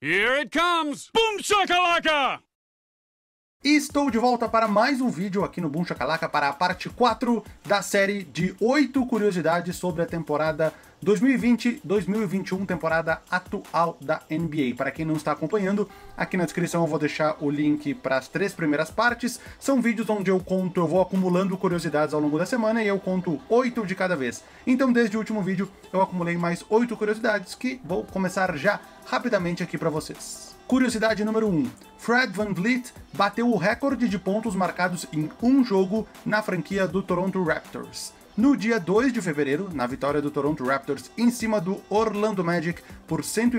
Here it comes! Boom shakalaka! Estou de volta para mais um vídeo aqui no Boom Shakalaka para a parte 4 da série de 8 curiosidades sobre a temporada 2020-2021, temporada atual da NBA. Para quem não está acompanhando, aqui na descrição eu vou deixar o link para as 3 primeiras partes. São vídeos onde eu vou acumulando curiosidades ao longo da semana e eu conto 8 de cada vez. Então desde o último vídeo eu acumulei mais 8 curiosidades que vou começar já rapidamente aqui para vocês. Curiosidade número 1. Fred VanVleet bateu o recorde de pontos marcados em um jogo na franquia do Toronto Raptors. No dia 2 de fevereiro, na vitória do Toronto Raptors em cima do Orlando Magic por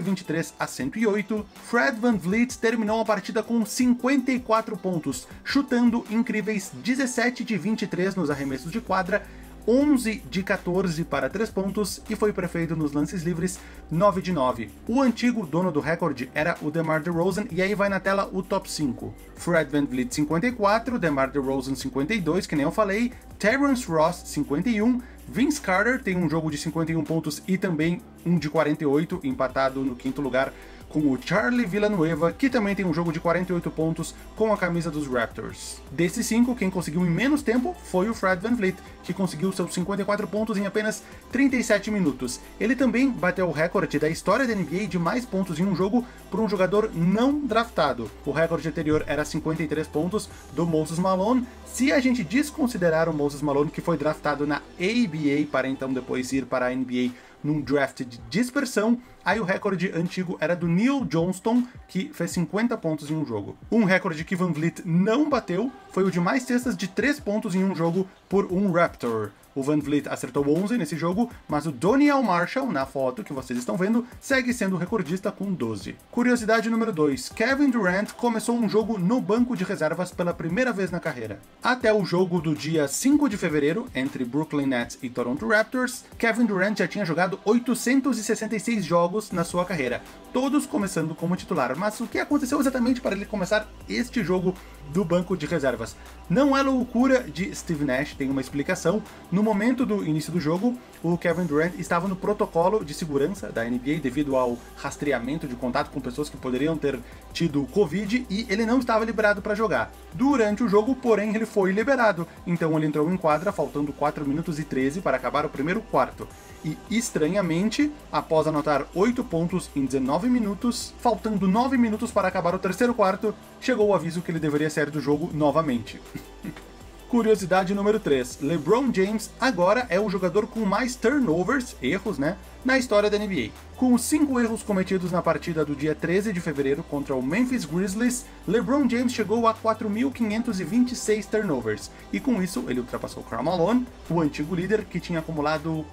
123-108, Fred VanVleet terminou a partida com 54 pontos, chutando incríveis 17 de 23 nos arremessos de quadra, 11 de 14 para 3 pontos e foi prefeito nos lances livres 9 de 9. O antigo dono do recorde era o DeMar DeRozan e aí vai na tela o top 5. Fred VanVleet 54, DeMar DeRozan 52, que nem eu falei, Terrence Ross 51, Vince Carter tem um jogo de 51 pontos e também um de 48, empatado no quinto lugar com o Charlie Villanueva, que também tem um jogo de 48 pontos com a camisa dos Raptors. Desses 5, quem conseguiu em menos tempo foi o Fred VanVleet, que conseguiu seus 54 pontos em apenas 37 minutos. Ele também bateu o recorde da história da NBA de mais pontos em um jogo por um jogador não draftado. O recorde anterior era 53 pontos do Moses Malone. Se a gente desconsiderar o Moses Malone, que foi draftado na ABA para então depois ir para a NBA num draft de dispersão, aí o recorde antigo era do Neil Johnston, que fez 50 pontos em um jogo. Um recorde que VanVleet não bateu foi o de mais cestas de 3 pontos em um jogo por um Raptor. O VanVleet acertou 11 nesse jogo, mas o Doniel Marshall, na foto que vocês estão vendo, segue sendo o recordista com 12. Curiosidade número 2. Kevin Durant começou um jogo no banco de reservas pela primeira vez na carreira. Até o jogo do dia 5 de fevereiro, entre Brooklyn Nets e Toronto Raptors, Kevin Durant já tinha jogado 866 jogos na sua carreira, todos começando como titular. Mas o que aconteceu exatamente para ele começar este jogo do banco de reservas? Não é loucura de Steve Nash, tem uma explicação. No momento do início do jogo, o Kevin Durant estava no protocolo de segurança da NBA devido ao rastreamento de contato com pessoas que poderiam ter tido Covid e ele não estava liberado para jogar. Durante o jogo, porém, ele foi liberado, então ele entrou em quadra faltando 4 minutos e 13 para acabar o primeiro quarto. E, estranhamente, após anotar 8 pontos em 19 minutos, faltando 9 minutos para acabar o terceiro quarto, chegou o aviso que ele deveria sair do jogo novamente. Curiosidade número 3. LeBron James agora é o jogador com mais turnovers, erros, né, na história da NBA. Com os 5 erros cometidos na partida do dia 13 de fevereiro contra o Memphis Grizzlies, LeBron James chegou a 4.526 turnovers, e com isso ele ultrapassou Karl Malone, o antigo líder, que tinha acumulado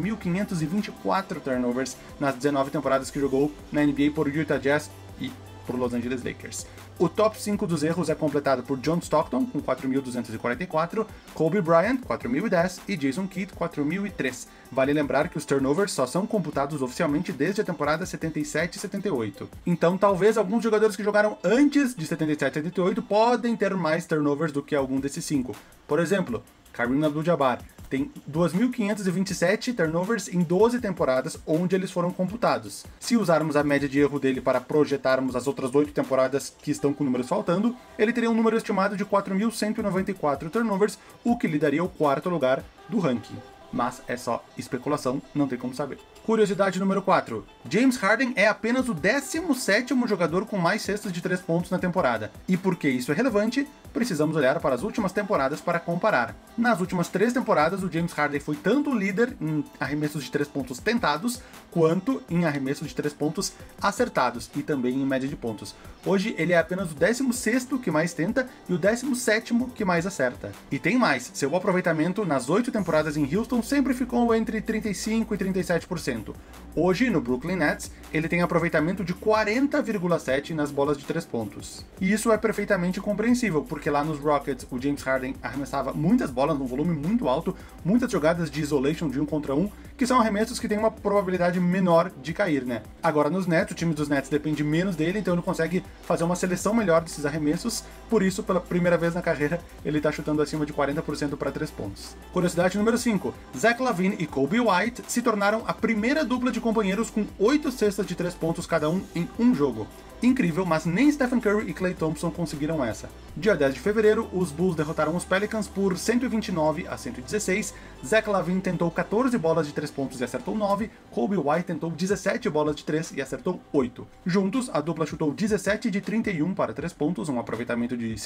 4.524 turnovers nas 19 temporadas que jogou na NBA por Utah Jazz e por Los Angeles Lakers. O top 5 dos erros é completado por John Stockton, com 4.244, Kobe Bryant, 4.010 e Jason Kidd, 4.003. Vale lembrar que os turnovers só são computados oficialmente desde a temporada 77 e 78. Então talvez alguns jogadores que jogaram antes de 77 e 78 podem ter mais turnovers do que algum desses 5. Por exemplo, Kareem Abdul-Jabbar tem 2.527 turnovers em 12 temporadas onde eles foram computados. Se usarmos a média de erro dele para projetarmos as outras 8 temporadas que estão com números faltando, ele teria um número estimado de 4.194 turnovers, o que lhe daria o 4º lugar do ranking. Mas é só especulação, não tem como saber. Curiosidade número 4. James Harden é apenas o 17º jogador com mais cestas de 3 pontos na temporada. E por que isso é relevante? Precisamos olhar para as últimas temporadas para comparar. Nas últimas 3 temporadas, o James Harden foi tanto o líder em arremessos de 3 pontos tentados, quanto em arremessos de 3 pontos acertados, e também em média de pontos. Hoje ele é apenas o 16º que mais tenta e o 17º que mais acerta. E tem mais, seu aproveitamento nas 8 temporadas em Houston sempre ficou entre 35% e 37%. Hoje, no Brooklyn Nets, ele tem aproveitamento de 40,7% nas bolas de 3 pontos. E isso é perfeitamente compreensível, porque lá nos Rockets o James Harden arremessava muitas bolas num volume muito alto, muitas jogadas de isolation de 1 contra 1, que são arremessos que têm uma probabilidade menor de cair, né? Agora nos Nets, o time dos Nets depende menos dele, então ele consegue fazer uma seleção melhor desses arremessos, por isso, pela primeira vez na carreira, ele tá chutando acima de 40% para 3 pontos. Curiosidade número 5. Zach LaVine e Kobe White se tornaram a primeira dupla de companheiros com 8 cestas de 3 pontos cada um em um jogo. Incrível, mas nem Stephen Curry e Klay Thompson conseguiram essa. Dia 10 de fevereiro, os Bulls derrotaram os Pelicans por 129-116, Zach LaVine tentou 14 bolas de 3 pontos e acertou 9, Kobe White tentou 17 bolas de 3 e acertou 8. Juntos, a dupla chutou 17 de 31 para 3 pontos, um aproveitamento de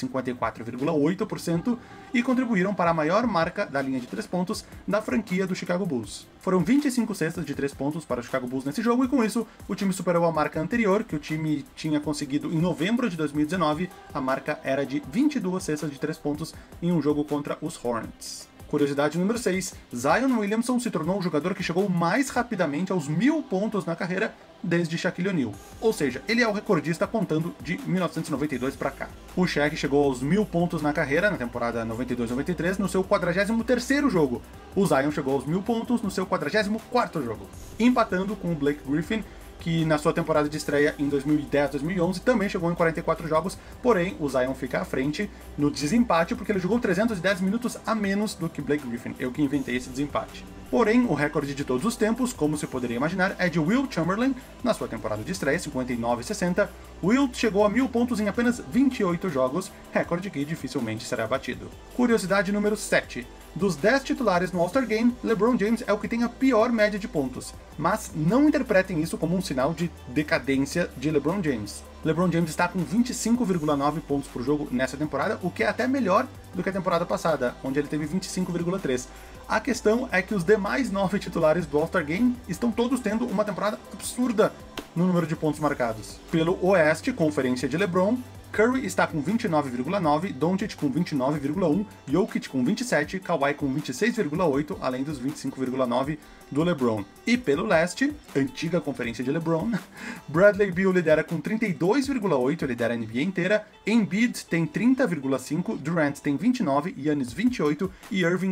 54,8%, e contribuíram para a maior marca da linha de 3 pontos da franquia do Chicago Bulls. Foram 25 cestas de 3 pontos para o Chicago Bulls nesse jogo, e com isso, o time superou a marca anterior, que o time tinha conseguido em novembro de 2019, a marca era de 22 cestas de 3 pontos em um jogo contra os Hornets. Curiosidade número 6, Zion Williamson se tornou o jogador que chegou mais rapidamente aos 1000 pontos na carreira desde Shaquille O'Neal. Ou seja, ele é o recordista contando de 1992 para cá. O Shaq chegou aos 1000 pontos na carreira na temporada 92-93 no seu 43º jogo. O Zion chegou aos 1000 pontos no seu 44º jogo, empatando com o Blake Griffin, que na sua temporada de estreia em 2010-2011 também chegou em 44 jogos, porém o Zion fica à frente no desempate porque ele jogou 310 minutos a menos do que Blake Griffin, eu que inventei esse desempate. Porém, o recorde de todos os tempos, como se poderia imaginar, é de Wilt Chamberlain, na sua temporada de estreia, 59-60. Wilt chegou a 1000 pontos em apenas 28 jogos, recorde que dificilmente será batido. Curiosidade número 7. Dos 10 titulares no All-Star Game, LeBron James é o que tem a pior média de pontos, mas não interpretem isso como um sinal de decadência de LeBron James. LeBron James está com 25,9 pontos por jogo nessa temporada, o que é até melhor do que a temporada passada, onde ele teve 25,3. A questão é que os demais 9 titulares do All-Star Game estão todos tendo uma temporada absurda no número de pontos marcados. Pelo Oeste, conferência de LeBron, Curry está com 29,9, Doncic com 29,1, Jokic com 27, Kawhi com 26,8, além dos 25,9 do LeBron. E pelo Leste, antiga conferência de LeBron, Bradley Beal lidera com 32,8, lidera a NBA inteira, Embiid tem 30,5, Durant tem 29, Giannis 28 e Irving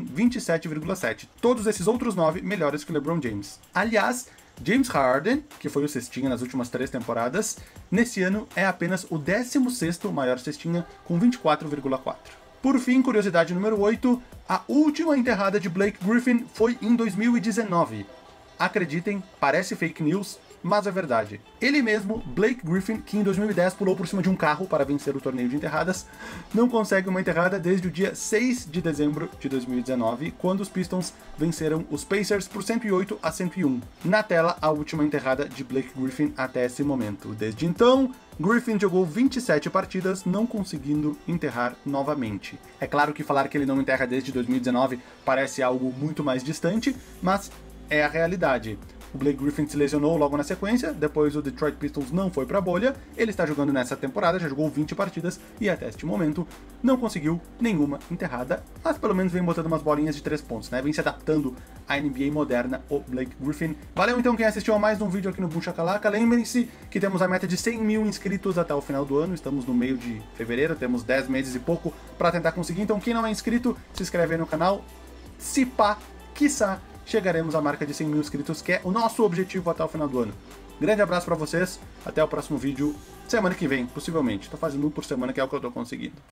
27,7. Todos esses outros 9 melhores que o LeBron James. Aliás, James Harden, que foi o cestinha nas últimas 3 temporadas, nesse ano é apenas o 16º maior cestinha, com 24,4. Por fim, curiosidade número 8, a última enterrada de Blake Griffin foi em 2019. Acreditem, parece fake news, mas é verdade. Ele mesmo, Blake Griffin, que em 2010 pulou por cima de um carro para vencer o torneio de enterradas, não consegue uma enterrada desde o dia 6 de dezembro de 2019, quando os Pistons venceram os Pacers por 108-101. Na tela, a última enterrada de Blake Griffin até esse momento. Desde então, Griffin jogou 27 partidas, não conseguindo enterrar novamente. É claro que falar que ele não enterra desde 2019 parece algo muito mais distante, mas é a realidade. O Blake Griffin se lesionou logo na sequência, depois o Detroit Pistons não foi pra bolha, ele está jogando nessa temporada, já jogou 20 partidas e até este momento não conseguiu nenhuma enterrada, mas pelo menos vem botando umas bolinhas de 3 pontos, né? Vem se adaptando à NBA moderna, o Blake Griffin. Valeu então quem assistiu a mais um vídeo aqui no Boom Shakalaka. Lembrem-se que temos a meta de 100 mil inscritos até o final do ano, estamos no meio de fevereiro, temos 10 meses e pouco para tentar conseguir, então quem não é inscrito, se inscreve aí no canal, se pá, quiçá, chegaremos à marca de 100 mil inscritos, que é o nosso objetivo até o final do ano. Grande abraço pra vocês, até o próximo vídeo, semana que vem, possivelmente. Tô fazendo um por semana, que é o que eu tô conseguindo.